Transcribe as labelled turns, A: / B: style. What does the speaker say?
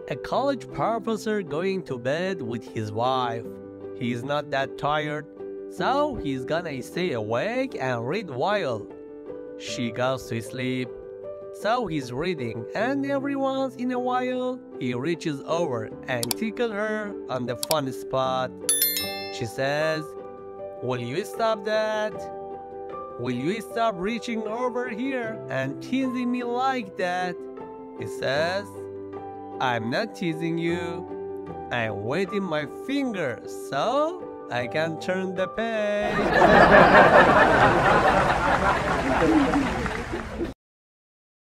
A: A college professor going to bed with his wife. He's not that tired, so he's gonna stay awake and read while she goes to sleep. So he's reading, and every once in a while, he reaches over and tickles her on the fun spot. She says, "Will you stop that? Will you stop reaching over here and teasing me like that?" He says, "I'm not teasing you. I'm wetting my fingers so I can turn the page."